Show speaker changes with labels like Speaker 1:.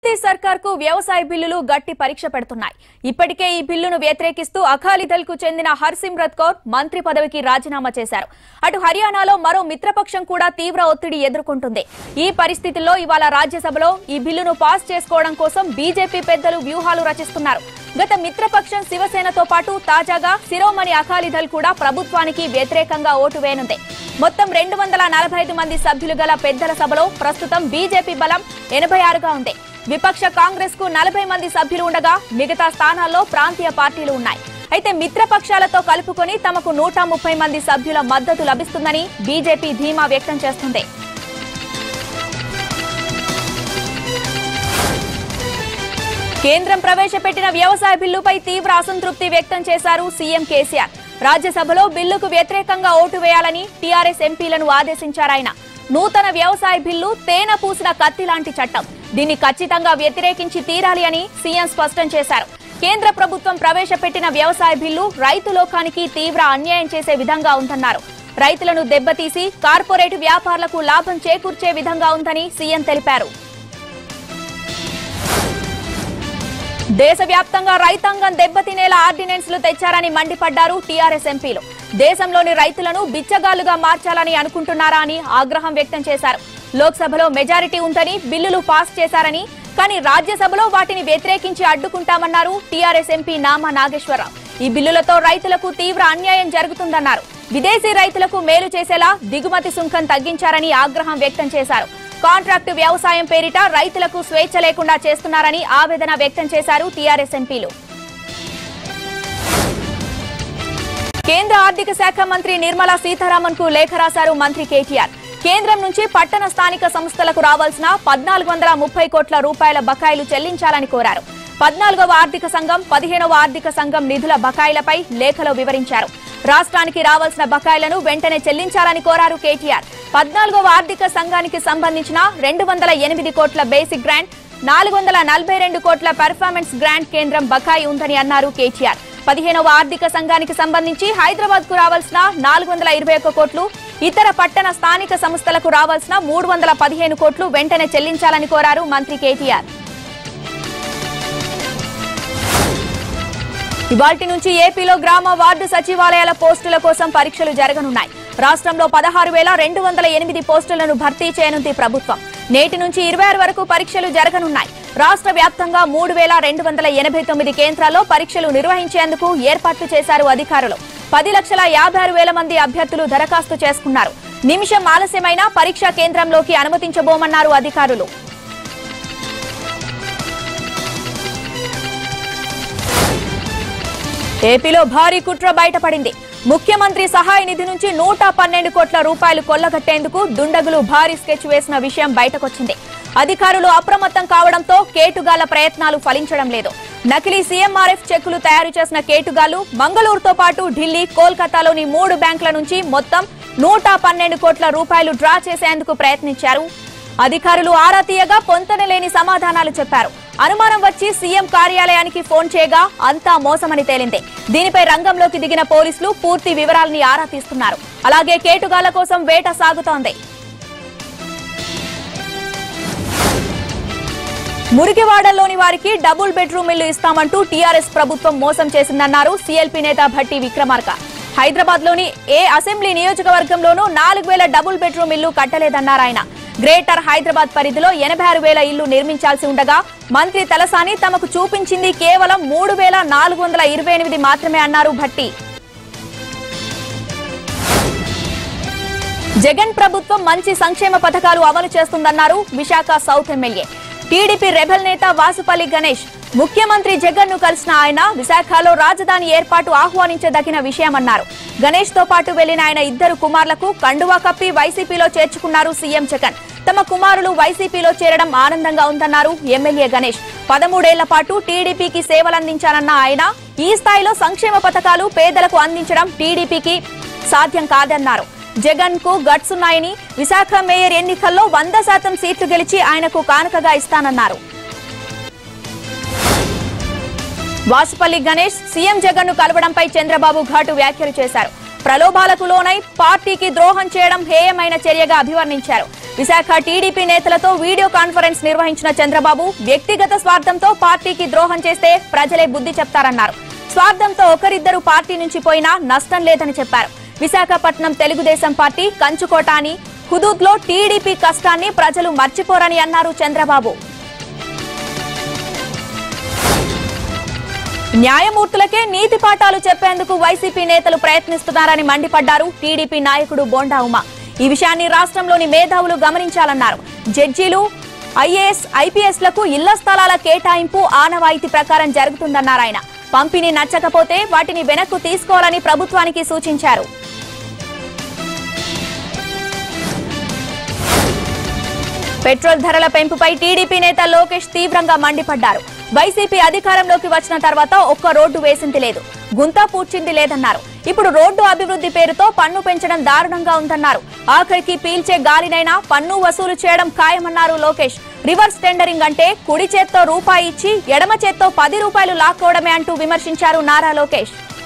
Speaker 1: మోదీ సర్కార్కు వ్యవసాయ బిల్లులు గట్టి పరీక్ష పెడుతున్నాయి. ఇప్పటికే ఈ బిల్లును వ్యతిరేకిస్తూ అకాలీదళ్కు చెందిన హర్సిమ్రత్ కౌర్ మంత్రి పదవికి రాజీనామా చేశారు. అటు హర్యానాలో మరో మిత్రపక్షం కూడా తీవ్ర ఒత్తిడి ఎదుర్కొంటుంది. ఈ పరిస్థితుల్లో ఇవాళ రాజ్యసభలో ఈ బిల్లును పాస్ చేసుకోవడం కోసం బీజేపీ పెద్దలు వ్యూహాలు రచిస్తున్నారు. గత మిత్రపక్షం శివసేనతో పాటు తాజాగా శిరోమణి అకాలీదళ్ కూడా ప్రభుత్వానికి వ్యతిరేకంగా ఓటు వేయనుంది. మొత్తం 245 మంది సభ్యులు గల పెద్దల సభలో ప్రస్తుతం బీజేపీ బలం 86గా ఉంది. విపక్ష కాంగ్రెస్ కు 40 మంది సభ్యులు ఉండగా మిగతా స్థానాల్లో ప్రాంతీయ పార్టీలు ఉన్నాయి. అయితే మిత్రపక్షాలతో కలుపుకొని తమకు 130 మంది సభ్యుల మద్దతు లభిస్తుందని బీజేపీ ధీమా వ్యక్తం చేస్తుంది. కేంద్రం ప్రవేశపెట్టిన వ్యవసాయ బిల్లుపై తీవ్ర అసంతృప్తి వ్యక్తం చేశారు సీఎం కేసీఆర్. రాజ్యసభలో బిల్లుకు వ్యతిరేకంగా ఓటు వేయాలని టీఆర్ఎస్ ఎంపీలను ఆదేశించారాయన. నూతన వ్యవసాయ బిల్లు తేనె పూసిన కత్తి లాంటి చట్టం. దీన్ని ఖచ్చితంగా వ్యతిరేకించి తీరాలి అని సీఎం స్పష్టం చేశారు. కేంద్ర ప్రభుత్వం ప్రవేశపెట్టిన వ్యవసాయ బిల్లు రైతు లోకానికి తీవ్ర అన్యాయం చేసే విధంగా ఉందన్నారు. రైతులను దెబ్బతీసి కార్పొరేట్ వ్యాపారులకు లాభం చేకూర్చే విధంగా ఉందని సీఎం తెలిపారు. దేశవ్యాప్తంగా రైతాంగం దెబ్బతినేలా ఆర్డినెన్స్లు తెచ్చారని మండిపడ్డారు టీఆర్ఎస్ ఎంపీలు. దేశంలోని రైతులను బిచ్చగాళ్లుగా మార్చాలని అనుకుంటున్నారా అని ఆగ్రహం వ్యక్తం చేశారు. లోక్సభలో మెజారిటీ ఉందని బిల్లులు పాస్ చేశారని, కానీ రాజ్యసభలో వాటిని వ్యతిరేకించి అడ్డుకుంటామన్నారు టీఆర్ఎస్ ఎంపీ నామా నాగేశ్వరరావు. ఈ బిల్లులతో రైతులకు తీవ్ర అన్యాయం జరుగుతుందన్నారు. విదేశీ రైతులకు మేలు చేసేలా దిగుమతి సుంకం తగ్గించారని ఆగ్రహం వ్యక్తం చేశారు. కాంట్రాక్టు వ్యవసాయం పేరిట రైతులకు స్వేచ్ఛ లేకుండా చేస్తున్నారని ఆవేదన వ్యక్తం చేశారు టీఆర్ఎస్ ఎంపీలు. కేంద్ర ఆర్థిక శాఖ మంత్రి నిర్మలా సీతారామన్ కు లేఖ రాశారు మంత్రి కేటీఆర్. కేంద్రం నుంచి పట్టణ స్థానిక సంస్థలకు రావాల్సిన 1430 కోట్ల రూపాయల బకాయిలు చెల్లించాలని కోరారు. 14వ ఆర్థిక సంఘం, 15వ ఆర్థిక సంఘం నిధుల బకాయిలపై లేఖలో వివరించారు. రాష్ట్రానికి రావాల్సిన బకాయిలను వెంటనే చెల్లించాలని కోరారు కేటీఆర్. 14వ ఆర్థిక సంఘానికి సంబంధించిన 208 కోట్ల బేసిక్ గ్రాంట్, 442 కోట్ల పెర్ఫార్మెన్స్ గ్రాంట్ కేంద్రం బకాయి ఉందని అన్నారు కేటీఆర్. 15వ ఆర్థిక సంఘానికి సంబంధించి హైదరాబాద్ కు రావాల్సిన 421 కోట్లు, ఇతర పట్టణ స్థానిక సంస్థలకు రావాల్సిన 315 కోట్లు వెంటనే చెల్లించాలని కోరారు మంత్రి కేటీఆర్. ఇవాల్టి నుంచి ఏపీలో గ్రామ వార్డు సచివాలయాల పోస్టుల కోసం పరీక్షలు జరగనున్నాయి. రాష్ట్రంలో 16,208 పోస్టులను భర్తీ చేయనుంది ప్రభుత్వం. నేటి నుంచి 26 వరకు పరీక్షలు జరగనున్నాయి. రాష్ట్ర వ్యాప్తంగా 3,289 కేంద్రాల్లో పరీక్షలు నిర్వహించేందుకు ఏర్పాట్లు చేశారు అధికారులు. 10,56,000 మంది అభ్యర్థులు దరఖాస్తు చేసుకున్నారు. నిమిషం ఆలస్యమైన పరీక్షా కేంద్రంలోకి అనుమతించబోమన్నారు అధికారులు. ఏపీలో భారీ కుట్ర బయటపడింది. ముఖ్యమంత్రి సహాయ నిధి నుంచి 112 కోట్ల రూపాయలు కొల్లగొట్టేందుకు దుండగులు భారీ స్కెచ్ వేసిన విషయం బయటకొచ్చింది. అధికారులు అప్రమత్తం కావడంతో కేటుగాళ్ల ప్రయత్నాలు ఫలించడం లేదు. నకిలీ సీఎంఆర్ఎఫ్ చెక్కులు తయారు చేసిన కేటుగాళ్లు మంగళూరుతో పాటు ఢిల్లీ, కోల్కతాలోని 3 బ్యాంకుల నుంచి మొత్తం 112 కోట్ల రూపాయలు డ్రా చేసేందుకు ప్రయత్నించారు. అధికారులు ఆరా తీయగా పొంతనలేని సమాధానాలు చెప్పారు. అనుమానం వచ్చి సీఎం కార్యాలయానికి ఫోన్ చేయగా అంతా మోసమని తేలింది. దీనిపై రంగంలోకి దిగిన పోలీసులు పూర్తి వివరాలని ఆరా తీస్తున్నారు. అలాగే కేటుగాళ్ల కోసం వేట సాగుతోంది. మురికివాడల్లోని వారికి డబుల్ బెడ్రూమ్ ఇల్లు ఇస్తామంటూ టీఆర్ఎస్ ప్రభుత్వం మోసం చేసిందన్నారు సీఎల్పీ నేత భట్టి విక్రమార్క. హైదరాబాద్ లోని ఏ అసెంబ్లీ నియోజకవర్గంలోనూ 4,000 డబుల్ బెడ్రూమ్ ఇల్లు కట్టలేదన్నారాయన. గ్రేటర్ హైదరాబాద్ పరిధిలో 86,000 ఇల్లు నిర్మించాల్సి ఉండగా మంత్రి తలసాని తమకు చూపించింది కేవలం 3,428 మాత్రమే అన్నారు భట్టి. జగన్ ప్రభుత్వం మంచి సంక్షేమ పథకాలు అమలు చేస్తుందన్నారు Visakha south MLA. TDP rebel నేత వాసుపల్లి గణేష్ ముఖ్యమంత్రి జగన్ ను కలిసిన ఆయన విశాఖలో రాజధాని ఏర్పాటు ఆహ్వానించదగిన విషయమన్నారు. గణేష్ తో పాటు వెళ్లిన ఆయన 2 కుమారులకు కండువా కప్పి వైసీపీలో చేర్చుకున్నారు సీఎం జగన్. తమ కుమారులు వైసీపీలో చేరడం ఆనందంగా ఉందన్నారు ఎమ్మెల్యే గణేష్. 13 ఏళ్ల పాటు టీడీపీకి సేవలందించానన్న ఆయన ఈ స్థాయిలో సంక్షేమ పథకాలు పేదలకు అందించడం టీడీపీకి సాధ్యం కాదన్నారు. జగన్ కు గట్స్ ఉన్నాయని, విశాఖ మేయర్ ఎన్నికల్లో 100% సీట్లు గెలిచి ఆయనకు కానుకగా ఇస్తానన్నారు. వాసుపల్లి గణేష్ సీఎం జగన్ ను కలవడంపై చంద్రబాబు ఘాటు వ్యాఖ్యలు చేశారు. ప్రలోభాలకు లోనై పార్టీకి ద్రోహం చేయడం హేయమైన చర్యగా అభివర్ణించారు. విశాఖ టీడీపీ నేతలతో వీడియో కాన్ఫరెన్స్ నిర్వహించిన చంద్రబాబు వ్యక్తిగత స్వార్థంతో పార్టీకి ద్రోహం చేస్తే ప్రజలే బుద్ధి చెప్తారన్నారు. స్వార్థంతో ఒకరిద్దరు పార్టీ నుంచి పోయినా నష్టం లేదని చెప్పారు. విశాఖపట్నం తెలుగుదేశం పార్టీ కంచుకోట అని, హుదూద్లో టీడీపీ కష్టాన్ని ప్రజలు మర్చిపోరని అన్నారు చంద్రబాబు. న్యాయమూర్తులకే నీతి పాఠాలు చెప్పేందుకు వైసీపీ నేతలు ప్రయత్నిస్తున్నారని మండిపడ్డారు టీడీపీ నాయకుడు బోండా ఉమ. ఈ విషయాన్ని రాష్ట్రంలోని మేధావులు గమనించాలన్నారు. జడ్జీలు, ఐఏఎస్, ఐపీఎస్లకు ఇళ్ల స్థలాల కేటాయింపు ఆనవాయితీ ప్రకారం జరుగుతుందన్నారు ఆయన. పంపిణీ నచ్చకపోతే వాటిని వెనక్కు తీసుకోవాలని ప్రభుత్వానికి సూచించారు. పెట్రోల్ ధరల పెంపుపై టీడీపీ నేత లోకేష్ తీవ్రంగా మండిపడ్డారు. వైసీపీ అధికారంలోకి వచ్చిన తర్వాత ఒక్క రోడ్డు వేసింది లేదు, గుంత పూడ్చింది లేదన్నారు. ఇప్పుడు రోడ్డు అభివృద్ధి పేరుతో పన్ను పెంచడం దారుణంగా ఉందన్నారు. ఆఖరికి పీల్చే గాలినైనా పన్ను వసూలు చేయడం ఖాయమన్నారు లోకేష్. రివర్స్ టెండరింగ్ అంటే కుడి చేత్తో రూపాయి ఇచ్చి ఎడమ చేత్తో 10 రూపాయలు లాక్కోవడమే అంటూ విమర్శించారు నారా లోకేష్.